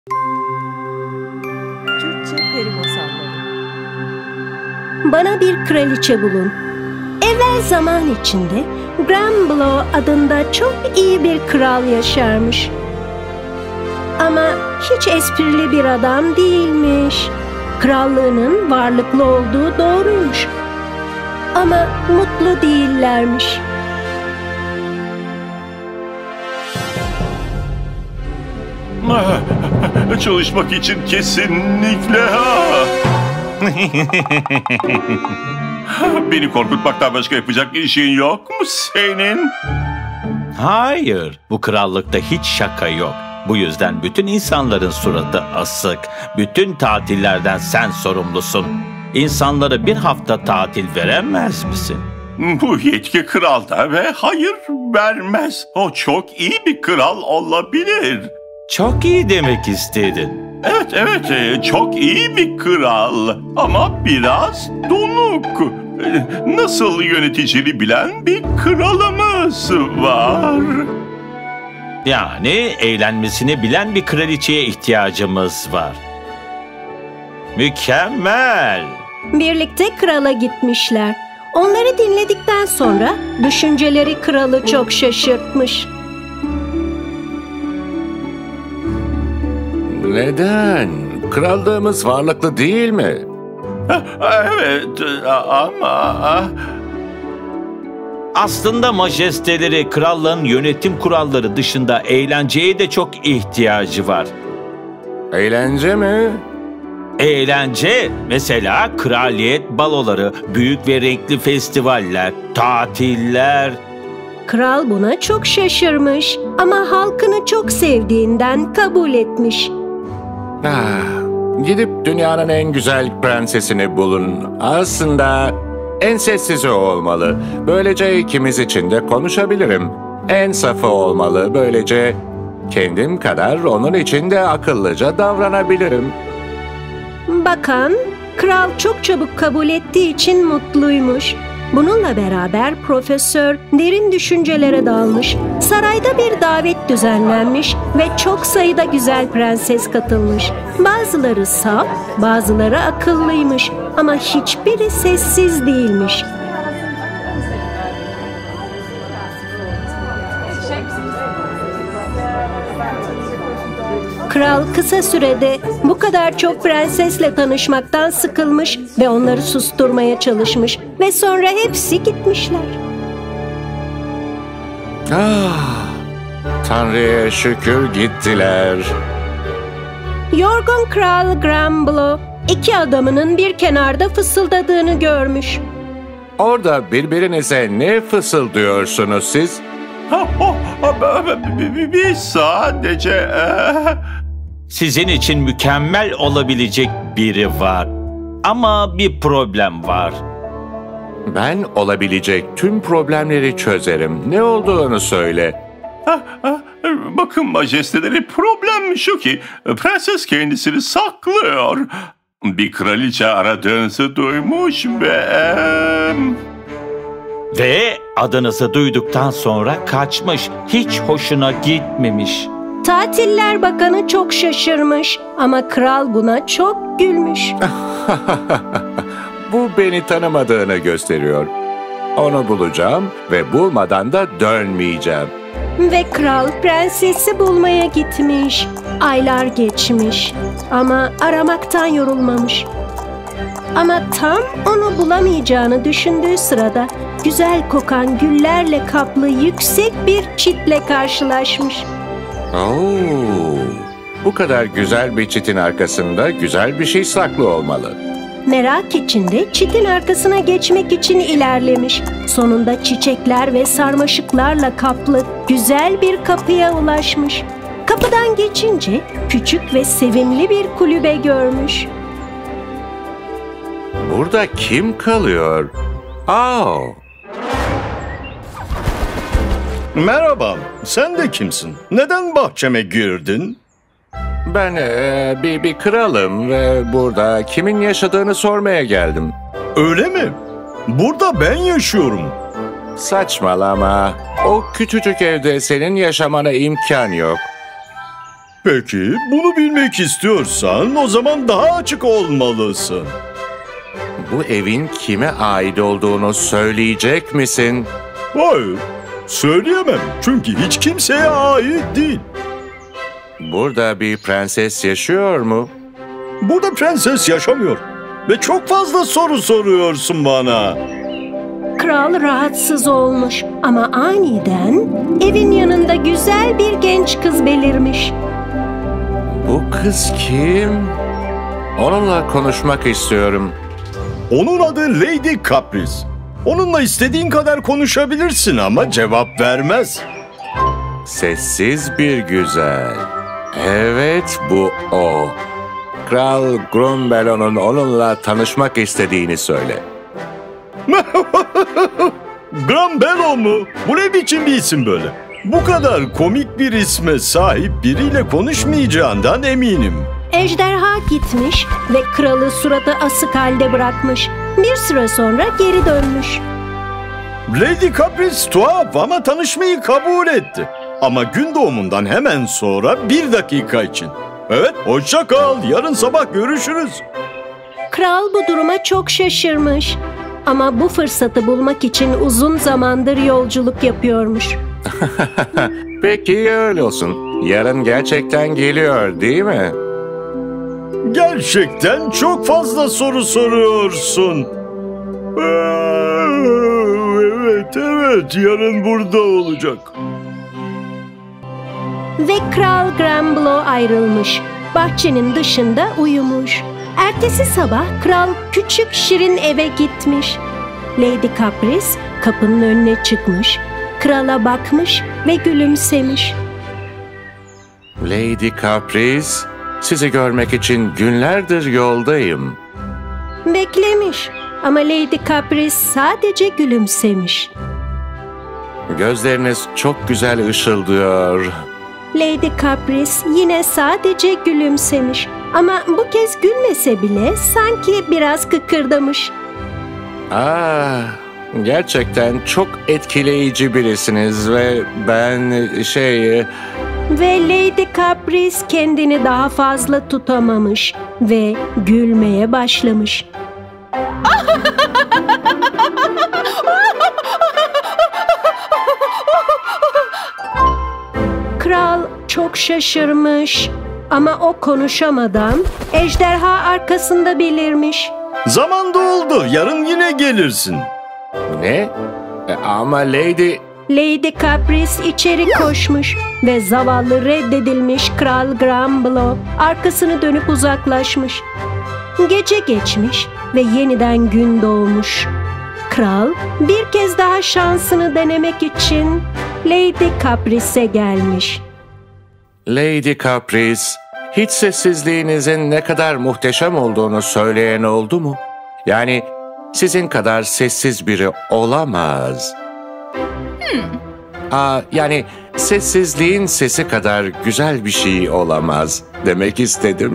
Türkçe Peri Masalları. Bana bir kraliçe bulun. Evvel zaman içinde Granblow adında çok iyi bir kral yaşarmış. Ama hiç esprili bir adam değilmiş. Krallığının varlıklı olduğu doğruymuş. Ama mutlu değillermiş. Çalışmak için kesinlikle. Beni korkutmaktan başka yapacak işin yok mu senin? Hayır, bu krallıkta hiç şaka yok. Bu yüzden bütün insanların suratı asık. Bütün tatillerden sen sorumlusun. İnsanlara bir hafta tatil veremez misin? Bu yetki kralda ve hayır vermez. O çok iyi bir kral olabilir. Çok iyi demek istedin. Evet, çok iyi bir kral ama biraz donuk. Nasıl yöneticiliği bilen bir kralımız var. Yani eğlenmesini bilen bir kraliçeye ihtiyacımız var. Mükemmel. Birlikte krala gitmişler. Onları dinledikten sonra düşünceleri kralı çok şaşırtmış. Neden? Krallığımız varlıklı değil mi? Evet ama... Aslında majesteleri krallığın yönetim kuralları dışında eğlenceye de çok ihtiyacı var. Eğlence mi? Eğlence, mesela kraliyet baloları, büyük ve renkli festivaller, tatiller. Kral buna çok şaşırmış ama halkını çok sevdiğinden kabul etmiş. Gidip dünyanın en güzel prensesini bulun. Aslında en sessizi o olmalı. Böylece ikimiz için de konuşabilirim. En safı olmalı. Böylece kendim kadar onun için de akıllıca davranabilirim. Bakan, kral çok çabuk kabul ettiği için mutluymuş. Bununla beraber profesör derin düşüncelere dalmış. Sarayda bir davet düzenlenmiş ve çok sayıda güzel prenses katılmış. Bazıları saf, bazıları akıllıymış ama hiçbiri sessiz değilmiş. Kral kısa sürede bu kadar çok prensesle tanışmaktan sıkılmış ve onları susturmaya çalışmış ve sonra hepsi gitmişler. Tanrı'ya şükür gittiler. Yorgun Kral Granblow iki adamının bir kenarda fısıldadığını görmüş. Orada birbirinize ne fısıldıyorsunuz siz? Biz sadece... Sizin için mükemmel olabilecek biri var. Ama bir problem var. Ben olabilecek tüm problemleri çözerim. Ne olduğunu söyle. Bakın majesteleri, problem şu ki prenses kendisini saklıyor. Bir kraliçe aradığınızı duymuş Ve adınızı duyduktan sonra kaçmış. Hiç hoşuna gitmemiş. Tatiller Bakanı çok şaşırmış ama kral buna çok gülmüş. Bu beni tanımadığını gösteriyor. Onu bulacağım ve bulmadan da dönmeyeceğim. Ve kral prensesi bulmaya gitmiş. Aylar geçmiş ama aramaktan yorulmamış. Ama tam onu bulamayacağını düşündüğü sırada güzel kokan güllerle kaplı yüksek bir çitle karşılaşmış. Bu kadar güzel bir çitin arkasında güzel bir şey saklı olmalı. Merak içinde çitin arkasına geçmek için ilerlemiş. Sonunda çiçekler ve sarmaşıklarla kaplı güzel bir kapıya ulaşmış. Kapıdan geçince küçük ve sevimli bir kulübe görmüş. Burada kim kalıyor? Merhaba, sen de kimsin? Neden bahçeme girdin? Ben bir kralım ve burada kimin yaşadığını sormaya geldim. Öyle mi? Burada ben yaşıyorum. Saçmalama. O küçücük evde senin yaşamana imkan yok. Peki, bunu bilmek istiyorsan o zaman daha açık olmalısın. Bu evin kime ait olduğunu söyleyecek misin? Hayır, söyleyemem çünkü hiç kimseye ait değil. Burada bir prenses yaşıyor mu? Burada prenses yaşamıyor ve çok fazla soru soruyorsun bana. Kral rahatsız olmuş ama aniden evin yanında güzel bir genç kız belirmiş. Bu kız kim? Onunla konuşmak istiyorum. Onun adı Lady Caprice. Onunla istediğin kadar konuşabilirsin ama cevap vermez. Sessiz bir güzel. Evet, bu o. Kral Grumbelon'un onunla tanışmak istediğini söyle. Grumbelon mu? Bu ne biçim bir isim böyle? Bu kadar komik bir isme sahip biriyle konuşmayacağından eminim. Ejderha gitmiş ve kralı suratı asık halde bırakmış. Bir süre sonra geri dönmüş. Lady Caprice tuhaf ama tanışmayı kabul etti. Ama gün doğumundan hemen sonra 1 dakika için. Evet, hoşça kal. Yarın sabah görüşürüz. Kral bu duruma çok şaşırmış. Ama bu fırsatı bulmak için uzun zamandır yolculuk yapıyormuş. Peki öyle olsun. Yarın gerçekten geliyor, değil mi? Gerçekten çok fazla soru soruyorsun. Evet, yarın burada olacak. Ve Kral Grumblo ayrılmış. Bahçenin dışında uyumuş. Ertesi sabah kral küçük şirin eve gitmiş. Lady Caprice kapının önüne çıkmış, krala bakmış ve gülümsemiş. Lady Caprice, sizi görmek için günlerdir yoldayım. Beklemiş ama Lady Caprice sadece gülümsemiş. Gözleriniz çok güzel ışıldıyor. Lady Caprice yine sadece gülümsemiş ama bu kez gülmese bile sanki biraz kıkırdamış. Gerçekten çok etkileyici birisiniz ve ben Ve Lady Caprice kendini daha fazla tutamamış ve gülmeye başlamış. Kral çok şaşırmış ama o konuşamadan ejderha arkasında belirmiş. Zaman doldu. Yarın yine gelirsin. Ne? Ama Lady... Lady Caprice içeri koşmuş ve zavallı reddedilmiş Kral Grumblo arkasını dönüp uzaklaşmış. Gece geçmiş ve yeniden gün doğmuş. Kral bir kez daha şansını denemek için Lady Caprice'e gelmiş. Lady Caprice, hiç sessizliğinizin ne kadar muhteşem olduğunu söyleyen oldu mu? Yani sizin kadar sessiz biri olamaz. Yani sessizliğin sesi kadar güzel bir şey olamaz demek istedim.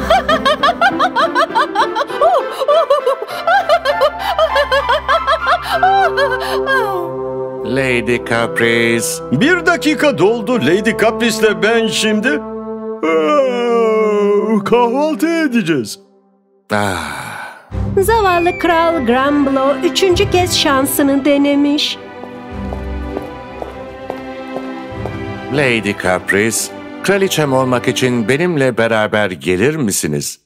Lady Caprice. 1 dakika doldu. Lady Caprice'le ben şimdi kahvaltı edeceğiz. Zavallı Kral Grumblo 3. kez şansını denemiş. Lady Caprice, kraliçem olmak için benimle beraber gelir misiniz?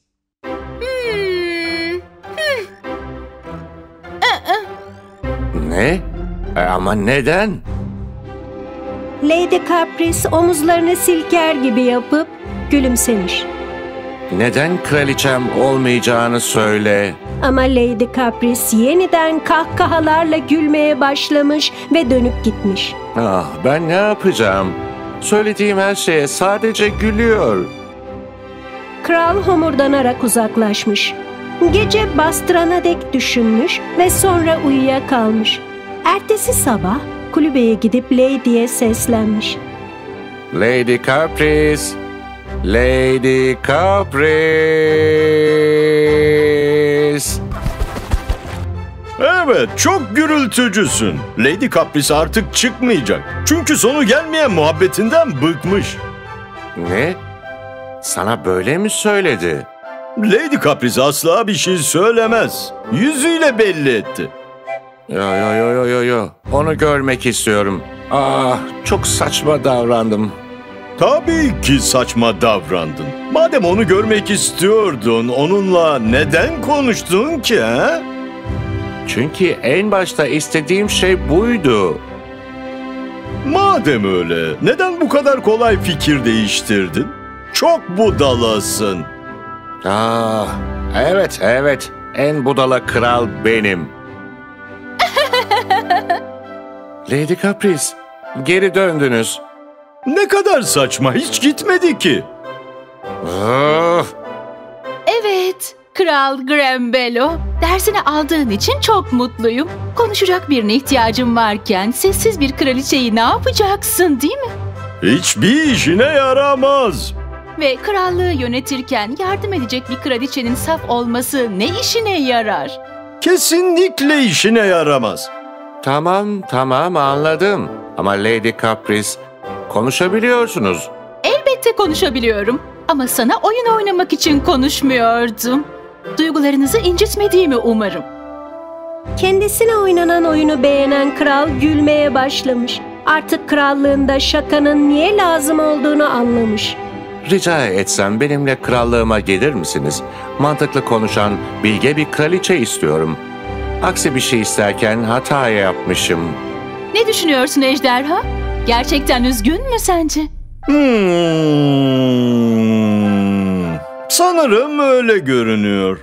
Ne? Ama neden? Lady Caprice omuzlarını silker gibi yapıp gülümsemiş. Neden kraliçem olmayacağını söyle. Ama Lady Caprice yeniden kahkahalarla gülmeye başlamış ve dönüp gitmiş. Ben ne yapacağım? Söylediğim her şeye sadece gülüyor. Kral homurdanarak uzaklaşmış. Gece bastırana dek düşünmüş ve sonra uyuyakalmış. Ertesi sabah kulübeye gidip Lady'ye seslenmiş. Lady Caprice! Lady Caprice! Evet, çok gürültücüsün. Lady Caprice artık çıkmayacak. Çünkü sonu gelmeyen muhabbetinden bıkmış. Ne? Sana böyle mi söyledi? Lady Caprice asla bir şey söylemez. Yüzüyle belli etti. Yo. Onu görmek istiyorum. Çok saçma davrandım. Tabii ki saçma davrandın. Madem onu görmek istiyordun, onunla neden konuştun ki ha? Çünkü en başta istediğim şey buydu. Madem öyle, neden bu kadar kolay fikir değiştirdin? Çok budalasın. Evet. En budala kral benim. Lady Caprice, geri döndünüz. Ne kadar saçma, hiç gitmedi ki. Evet, Kral Grambelo. Dersini aldığın için çok mutluyum. Konuşacak birine ihtiyacım varken sessiz bir kraliçeyi ne yapacaksın, değil mi? Hiçbir işine yaramaz. Ve krallığı yönetirken yardım edecek bir kraliçenin saf olması ne işine yarar? Kesinlikle işine yaramaz. Tamam anladım. Ama Lady Caprice, konuşabiliyorsunuz. Elbette konuşabiliyorum. Ama sana oyun oynamak için konuşmuyordum. Duygularınızı incitmediğimi umarım. Kendisine oynanan oyunu beğenen kral gülmeye başlamış. Artık krallığında şakanın niye lazım olduğunu anlamış. Rica etsem benimle krallığıma gelir misiniz? Mantıklı konuşan, bilge bir kraliçe istiyorum. Aksi bir şey isterken hata yapmışım. Ne düşünüyorsun ejderha? Gerçekten üzgün mü sence? Sanırım öyle görünüyor.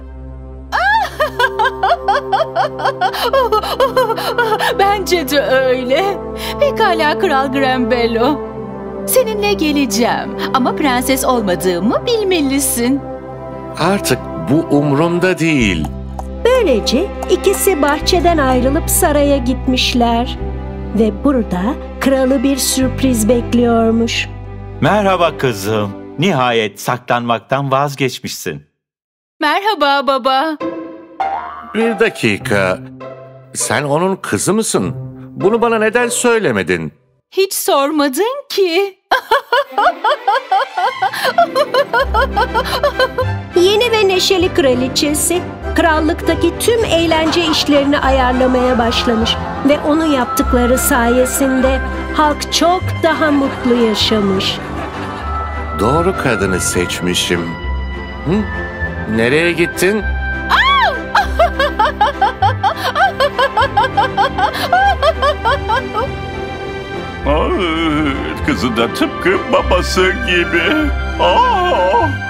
Bence de öyle. Pekala Kral Grambelo. Seninle geleceğim ama prenses olmadığımı bilmelisin. Artık bu umrumda değil. Böylece ikisi bahçeden ayrılıp saraya gitmişler. Ve burada kralı bir sürpriz bekliyormuş. Merhaba kızım. Nihayet saklanmaktan vazgeçmişsin. Merhaba baba. Bir dakika. Sen onun kızı mısın? Bunu bana neden söylemedin? Hiç sormadın ki. Yeni ve neşeli kraliçesi krallıktaki tüm eğlence işlerini ayarlamaya başlamış ve onun yaptıkları sayesinde halk çok daha mutlu yaşamış. Doğru kadını seçmişim. Nereye gittin? Kızı da tıpkı babası gibi.